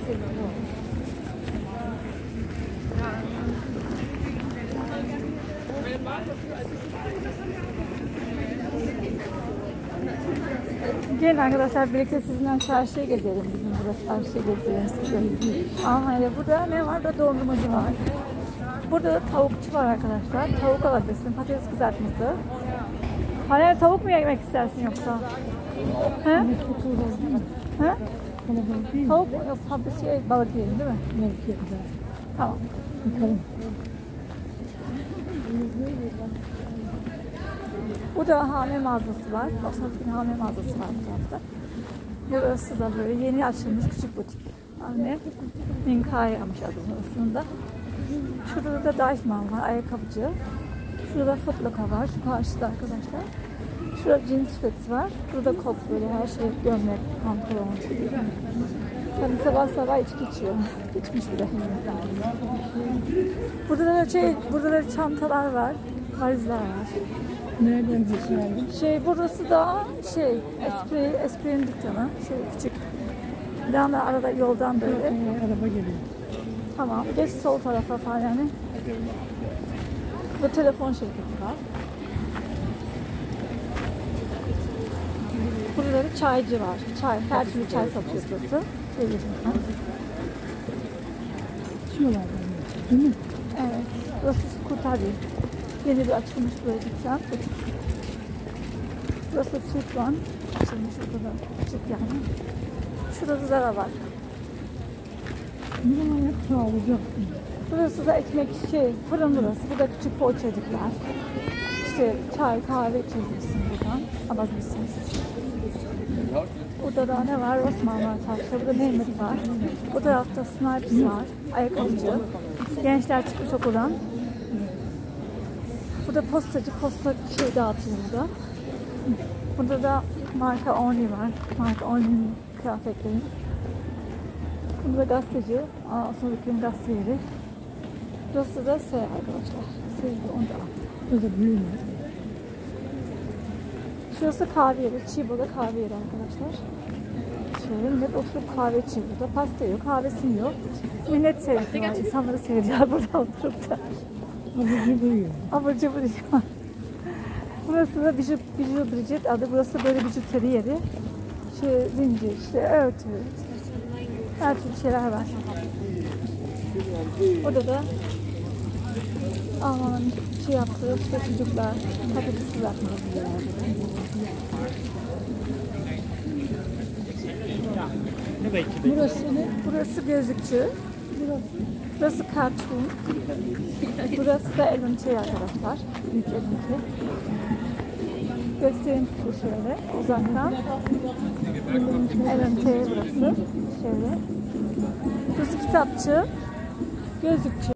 Gelin arkadaşlar, birlikte sizinle çarşıya gezelim. Bizim burada çarşıya gezelim. Almanya'da burada ne var? Burada dondurmacı var. Burada da tavukçu var arkadaşlar. Tavuk alabilirsin. Patates kızartması. Hani tavuk mu yemek istersin yoksa? He? He? Tavuk mu? Yok, balık yiyelim değil mi? Balık yiyelim. Tamam. Bakalım. Burada hame mağazası var. Osmanlı'nın hame mağazası var bu tarafta. Burası da böyle yeni açılmış küçük butik. Anne Minkaya'mış adının aslında. Şurada da Deichmann var, ayakkabıcı. Şurada Footlocker var, şu karşıda arkadaşlar. Şurada jeans fits var. Burada kot, böyle her şey, gömlek, pantolon. Tabii sabah sabah içki içiyor. İçmiş bile. Burada da çantalar var, valizler var. Nereden geçiyorsun? Burası da Espri'nin dükkanı. Küçük. Bir anda arada yoldan böyle. Araba geliyor. Tamam. Geç sol tarafa falan yani. Bu telefon şirketi var. Burada bir çaycı var. Her türlü çay satıyor burası. Şuralardan değil mi? Evet. Burası Skutari. Yeni bir açılmış böyle dükkan. Burası Sütvan. Açılmış o kadar küçük yani. Şurada Zara var. Ne zaman yapacağım? Burası da ekmek fırın burası. Burada küçük poğaçacıklar. Çay, kahve içebilirsin buradan. Alabilirsiniz. Burada da ne var? Osman var çarşıda. Burada Mehmet var. Bu tarafta Snipes var. Ayakkabıcı. Gençler çıkmış okuldan. Burada postacı, posta dağıtıyor burada. Burada da marka Only var. Marka Only'nin kıyafetleri. Burada gazeteci. Sonraki gazete yeri. Burası da arkadaşlar. Onda. Burada büyük. Şurası kahve yeri. Chibo'da kahve yeri arkadaşlar. Millet oturup kahve içiyor burada. Pasta yok, kahvesi yok. Millet seyrediyor. İnsanları seyrediyor burada oturup da. Abur cubur yiyor. Burası da Bijou Bridget adı. Burası böyle bijuteri yeri. Zincir, örtü. Her türlü şeyler var. Orada da Alman'ın yaptığı çocuklar, patates kızartması. Burası gözlükçü. Burası Cartoon. Burası da Elonçe arkadaşlar. Büyük Elonçe. Göstereyim size şöyle uzaktan. Elonçe burası. Şöyle. Burası kitapçı. Gözlükçü.